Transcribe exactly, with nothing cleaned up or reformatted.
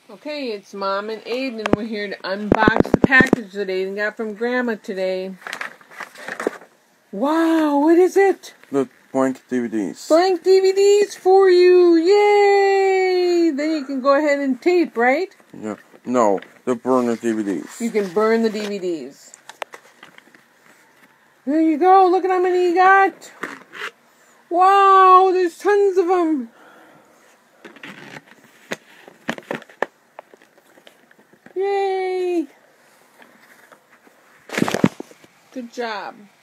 Okay, it's Mom and Aiden, and we're here to unbox the package that Aiden got from Grandma today. Wow, what is it? The blank D V Ds. Blank D V Ds for you! Yay! Then you can go ahead and tape, right? Yeah. No, the burner D V Ds. You can burn the D V Ds. There you go. Look at how many you got. Wow, there's tons of them. Yay! Good job.